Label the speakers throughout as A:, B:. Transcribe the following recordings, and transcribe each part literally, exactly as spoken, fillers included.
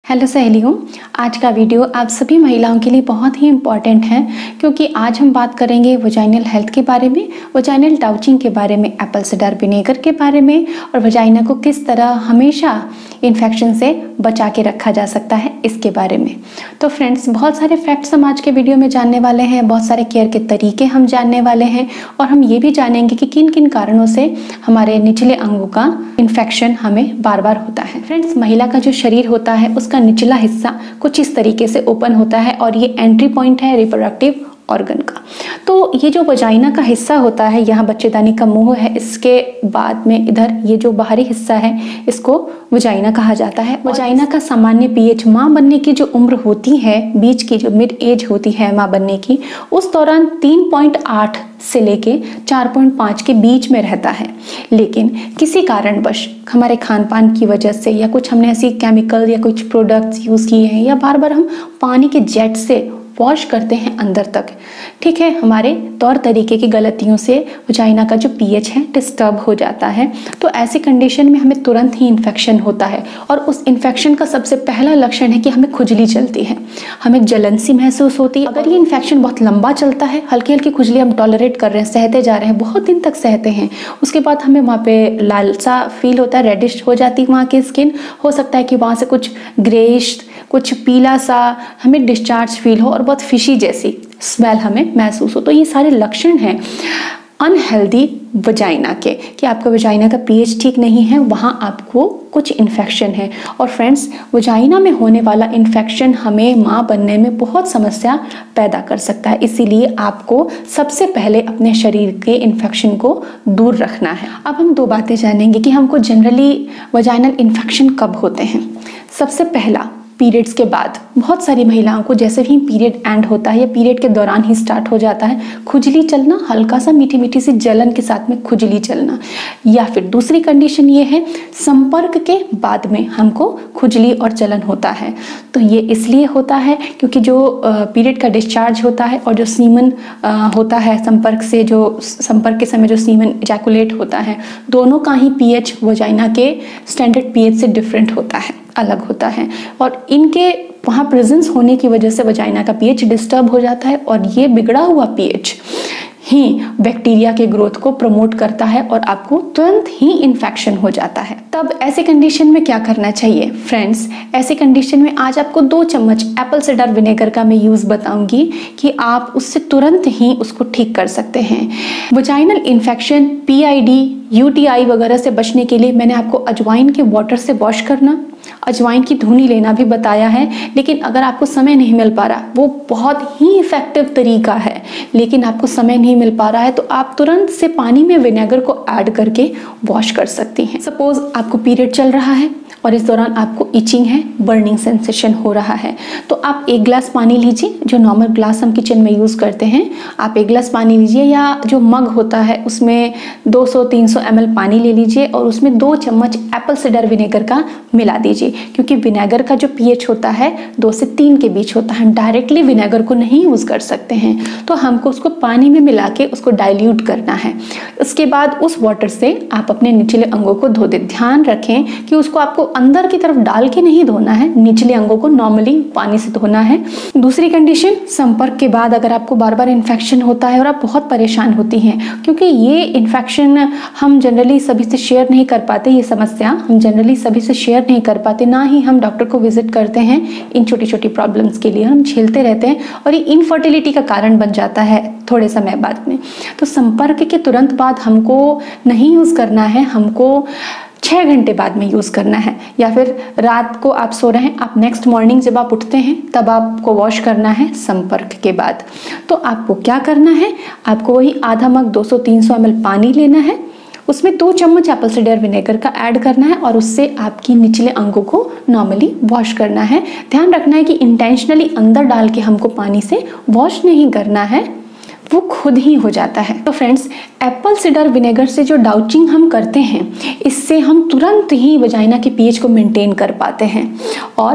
A: Hello सहेलियों, आज का वीडियो आप सभी महिलाओं के लिए बहुत ही इम्पॉर्टेंट है क्योंकि आज हम बात करेंगे वजाइनल हेल्थ के बारे में, वजाइनल डाउचिंग के बारे में, एप्पल साइडर विनेगर के बारे में और वजाइना को किस तरह हमेशा इन्फेक्शन से बचा के रखा जा सकता है इसके बारे में। तो फ्रेंड्स, बहुत सारे फैक्ट्स हम आज के वीडियो में जानने वाले हैं, बहुत सारे केयर के तरीके हम जानने वाले हैं और हम ये भी जानेंगे कि किन किन कारणों से हमारे निचले अंगों का इन्फेक्शन हमें बार बार होता है। फ्रेंड्स, महिला का जो शरीर होता है उसका निचला हिस्सा कुछ इस तरीके से ओपन होता है और ये एंट्री पॉइंट है रिप्रोडक्टिव ऑर्गन का। तो ये जो वजाइना का हिस्सा होता है, यहाँ बच्चेदानी का मुंह है, इसके बाद में इधर ये जो बाहरी हिस्सा है इसको वजाइना कहा जाता है। वजाइना का सामान्य पीएच माँ बनने की जो उम्र होती है, बीच की जो मिड एज होती है माँ बनने की, उस दौरान तीन पॉइंट आठ से लेके चार पॉइंट पाँच के बीच में रहता है। लेकिन किसी कारणवश हमारे खान पान की वजह से या कुछ हमने ऐसी केमिकल या कुछ प्रोडक्ट्स यूज़ किए हैं या बार बार हम पानी के जेट से वॉश करते हैं अंदर तक, ठीक है, हमारे तौर तरीके की गलतियों से वजाइना का जो पीएच है डिस्टर्ब हो जाता है। तो ऐसी कंडीशन में हमें तुरंत ही इन्फेक्शन होता है और उस इन्फेक्शन का सबसे पहला लक्षण है कि हमें खुजली चलती है, हमें जलन सी महसूस होती है। अगर ये इन्फेक्शन बहुत लंबा चलता है, हल्की हल्की खुजली हम टॉलरेट कर रहे हैं, सहते जा रहे हैं, बहुत दिन तक सहते हैं, उसके बाद हमें वहाँ पे लालसा फील होता है, रेडिश हो जाती है वहाँ की स्किन, हो सकता है कि वहाँ से कुछ ग्रेइश, कुछ पीला सा हमें डिस्चार्ज फील हो और बहुत फिशी जैसी स्मेल हमें महसूस हो। तो ये सारे लक्षण हैं अनहेल्दी वजाइना के, कि आपका वजाइना का पीएच ठीक नहीं है, वहाँ आपको कुछ इन्फेक्शन है। और फ्रेंड्स, वजाइना में होने वाला इन्फेक्शन हमें माँ बनने में बहुत समस्या पैदा कर सकता है, इसीलिए आपको सबसे पहले अपने शरीर के इन्फेक्शन को दूर रखना है। अब हम दो बातें जानेंगे कि हमको जनरली वजाइनल इन्फेक्शन कब होते हैं। सबसे पहला, पीरियड्स के बाद। बहुत सारी महिलाओं को जैसे ही पीरियड एंड होता है या पीरियड के दौरान ही स्टार्ट हो जाता है खुजली चलना, हल्का सा मीठी मीठी सी जलन के साथ में खुजली चलना। या फिर दूसरी कंडीशन ये है, संपर्क के बाद में हमको खुजली और जलन होता है। तो ये इसलिए होता है क्योंकि जो पीरियड का डिस्चार्ज होता है और जो सीमन होता है संपर्क से, जो संपर्क के समय जो सीमन इजैकुलेट होता है, दोनों का ही पीएच वजाइना के स्टैंडर्ड पीएच से डिफरेंट होता है, अलग होता है और इनके वहाँ प्रेजेंस होने की वजह से वजाइना का पीएच डिस्टर्ब हो जाता है और ये बिगड़ा हुआ पीएच ही बैक्टीरिया के ग्रोथ को प्रमोट करता है और आपको तुरंत ही इन्फेक्शन हो जाता है। तब ऐसे कंडीशन में क्या करना चाहिए? फ्रेंड्स, ऐसे कंडीशन में आज आपको दो चम्मच एप्पल साइडर विनेगर का मैं यूज़ बताऊंगी कि आप उससे तुरंत ही उसको ठीक कर सकते हैं। वजाइनल इन्फेक्शन, पीआईडी, यूटीआई वगैरह से बचने के लिए मैंने आपको अजवाइन के वाटर से वॉश करना, अजवाइन की धुनी लेना भी बताया है। लेकिन अगर आपको समय नहीं मिल पा रहा, वो बहुत ही इफेक्टिव तरीका है, लेकिन आपको समय नहीं मिल पा रहा है तो आप तुरंत से पानी में विनेगर को ऐड करके वॉश कर सकती हैं। सपोज आपको पीरियड चल रहा है और इस दौरान आपको इचिंग है, बर्निंग सेंसेशन हो रहा है, तो आप एक गिलास पानी लीजिए, जो नॉर्मल ग्लास हम किचन में यूज़ करते हैं, आप एक गिलास पानी लीजिए या जो मग होता है उसमें दो सौ तीन सौ एम एल पानी ले लीजिए और उसमें दो चम्मच एप्पल साइडर विनेगर का मिला दीजिए। क्योंकि विनेगर का जो पीएच होता है दो से तीन के बीच होता है, हम डायरेक्टली विनेगर को नहीं यूज़ कर सकते हैं, तो हमको उसको पानी में मिला के उसको डाइल्यूट करना है। उसके बाद उस वाटर से आप अपने निचले अंगों को धो दें। ध्यान रखें कि उसको आपको अंदर की तरफ डाल के नहीं धोना है, निचले अंगों को नॉर्मली पानी से धोना है। दूसरी कंडीशन, संपर्क के बाद अगर आपको बार बार इन्फेक्शन होता है और आप बहुत परेशान होती हैं, क्योंकि ये इन्फेक्शन हम जनरली सभी से शेयर नहीं कर पाते, ये समस्या हम जनरली सभी से शेयर नहीं कर पाते, ना ही हम डॉक्टर को विजिट करते हैं इन छोटी छोटी प्रॉब्लम्स के लिए, हम झेलते रहते हैं और ये इनफर्टिलिटी का कारण बन जाता है थोड़े समय बाद में। तो संपर्क के तुरंत बाद हमको नहीं यूज़ करना है, हमको छः घंटे बाद में यूज़ करना है, या फिर रात को आप सो रहे हैं, आप नेक्स्ट मॉर्निंग जब आप उठते हैं तब आपको वॉश करना है संपर्क के बाद। तो आपको क्या करना है, आपको वही आधा मग दो सौ तीन सौ एम एल पानी लेना है, उसमें दो चम्मच एप्पल साइडर विनेगर का ऐड करना है और उससे आपकी निचले अंगों को नॉर्मली वॉश करना है। ध्यान रखना है कि इंटेंशनली अंदर डाल के हमको पानी से वॉश नहीं करना है, वो खुद ही हो जाता है। तो फ्रेंड्स, एप्पल साइडर विनेगर से जो डाउचिंग हम करते हैं, इससे हम तुरंत ही वजाइना के पीएच को मेंटेन कर पाते हैं और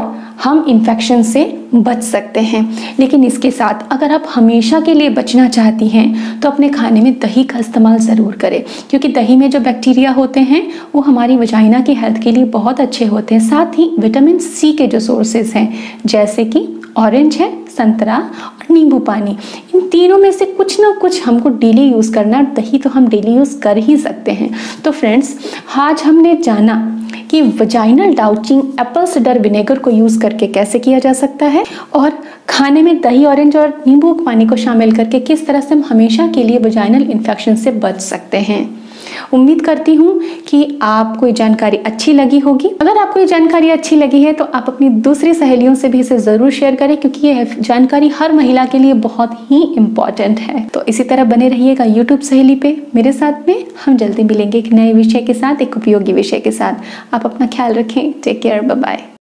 A: हम इन्फेक्शन से बच सकते हैं। लेकिन इसके साथ अगर आप हमेशा के लिए बचना चाहती हैं तो अपने खाने में दही का इस्तेमाल ज़रूर करें, क्योंकि दही में जो बैक्टीरिया होते हैं वो हमारी वजाइना की हेल्थ के लिए बहुत अच्छे होते हैं। साथ ही विटामिन सी के जो सोर्सेज हैं जैसे कि ऑरेंज है, संतरा और नींबू पानी, इन तीनों में से कुछ ना कुछ हमको डेली यूज़ करना। दही तो हम डेली यूज़ कर ही सकते हैं। तो फ्रेंड्स, आज हमने जाना कि vaginal douching apple cider vinegar को यूज़ करके कैसे किया जा सकता है और खाने में दही, ऑरेंज और नींबू पानी को शामिल करके किस तरह से हम हमेशा के लिए वजाइनल इन्फेक्शन से बच सकते हैं। उम्मीद करती हूँ कि आपको ये जानकारी अच्छी लगी होगी। अगर आपको ये जानकारी अच्छी लगी है तो आप अपनी दूसरी सहेलियों से भी इसे ज़रूर शेयर करें, क्योंकि ये जानकारी हर महिला के लिए बहुत ही इम्पॉर्टेंट है। तो इसी तरह बने रहिएगा यूट्यूब सहेली पे मेरे साथ में। हम जल्दी मिलेंगे एक नए विषय के साथ, एक उपयोगी विषय के साथ। आप अपना ख्याल रखें। Take care, bye bye.